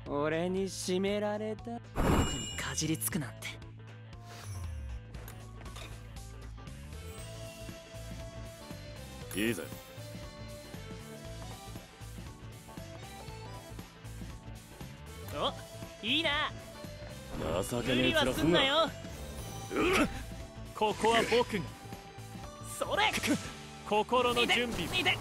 俺に締められた。僕にかじりつくなんて。 いいぜ。 お、いいな。 情け無理はねえ面すんな。 すんなよ。ここは僕が。それ。心の準備。見て。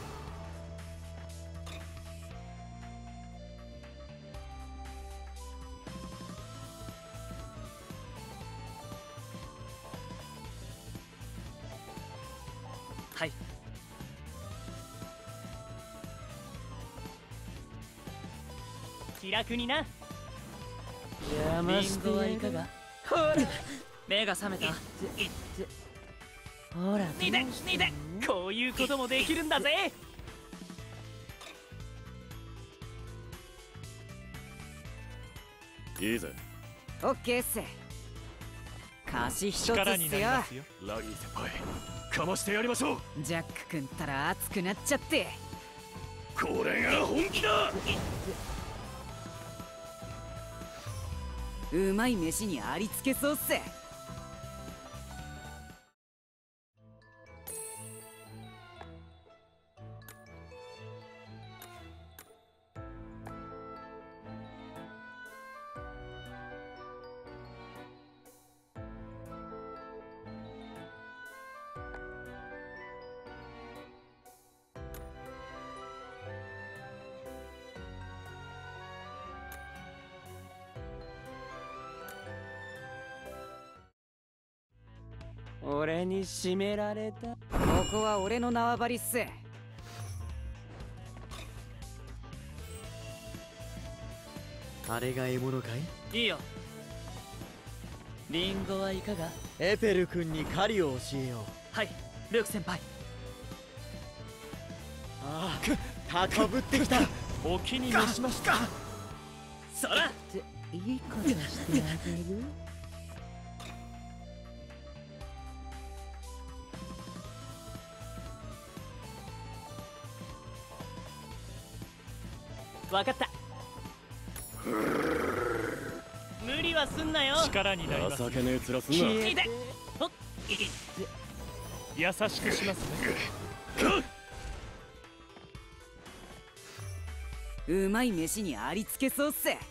はい。気楽にな。 山下はいかが。ほら目が覚めた。ほら見て見て、こういうこともできるんだぜ。 いいぜ。 オッケーっす。貸し一つっ力にすよ。 なりますよ。 ラギー先輩、かましてやりましょう。 ジャック君ったら熱くなっちゃって。 これが本気だ。 うまい飯にありつけそうっす。俺に締められた。ここは俺の縄張りっす。 あれが獲物かい？ いいよ。リンゴはいかが？ エペル君に狩りを教えよう。 はい、ルーク先輩。 ああ、高ぶってきた。 お気に召しました。 そらいいことしてあげる。 わかった。無理はすんなよ。力になります。 情けねえ面すんな。 見て。ほっ。優しくしますね。 うまい飯にありつけそうっす。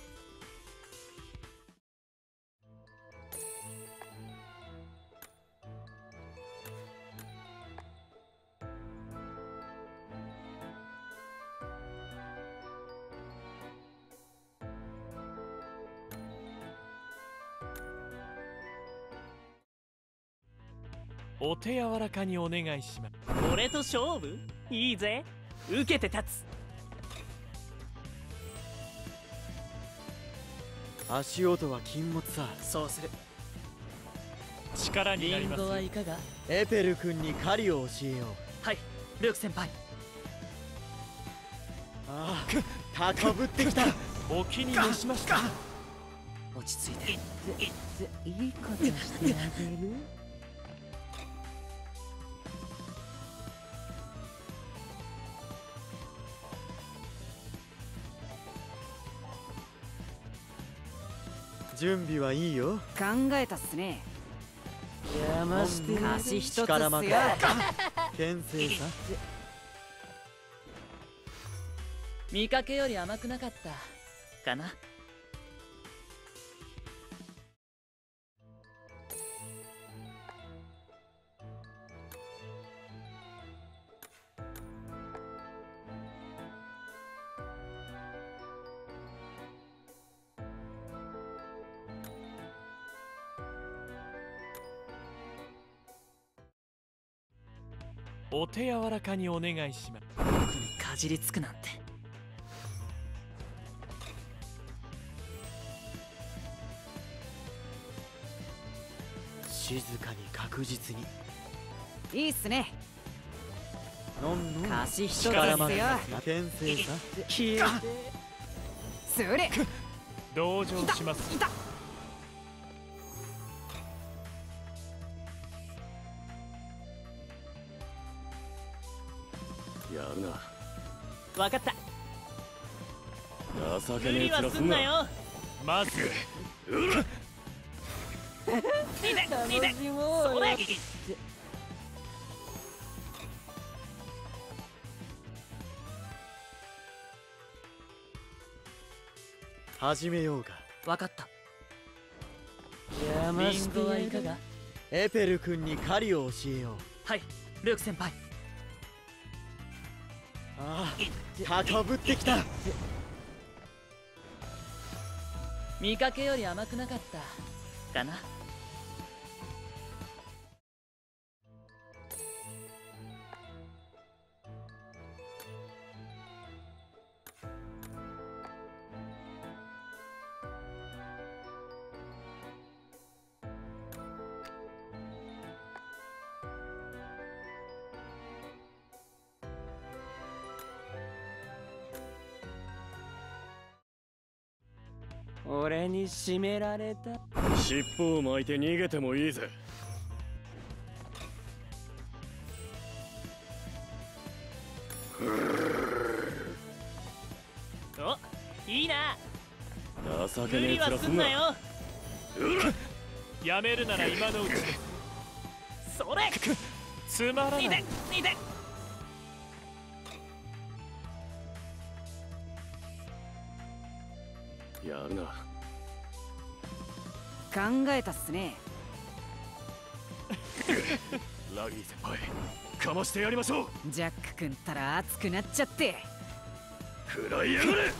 お手柔らかにお願いします。俺と勝負？いいぜ。受けて立つ。 足音は禁物さ。 そうする。 力になりリンますよ。 ゴはいかが？ エペル君に狩りを教えよう。 はい、ルーク先輩。 ああ、高ぶってきた。 お気に召しました。 落ち着いて。いいことしてあげる。 準備はいいよ。 考えたっすね。山して貸し一つっすよ。 力負け。牽制さ。 見かけより甘くなかったかな。 お手柔らかにお願いします。 僕にかじりつくなんて。 静かに確実に。 いいっすね。 のんのん。 貸し一つっすよ。 力負け。牽制さ。 消えて。それ。 同情します。 いた。 やるな。 わかった。 情け無理はねえ面すんな。 すんなよ。まずうら楽しもうよそれ。 始めようか。 わかった山リンゴはいかが？ エペル君に狩りを教えよう。 はいルーク先輩。 ああ高ぶってきた。 見かけより甘くなかったかな。俺に締められた。 尻尾を巻いて逃げてもいいぜ。 お、いいな。無情けねえ理は面すんな。 すんなよ。 うらやめるなら今のうちです。それ。つまらない。 いてやるな。 考えたっすね。 ラギー先輩、かましてやりましょう。 ジャック君ったら熱くなっちゃって。 食らいやがれ。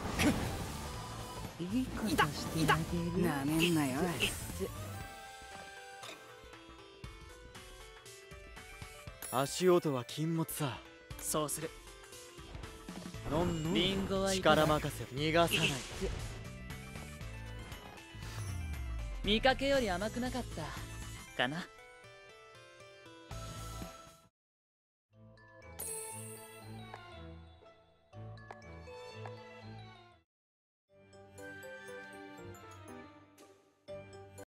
いいことしてあげる。なめんなよ。 足音は禁物さ。 そうする。 のんのんリンゴはいかが？ 力任せ逃がさない。 見かけより甘くなかったかな。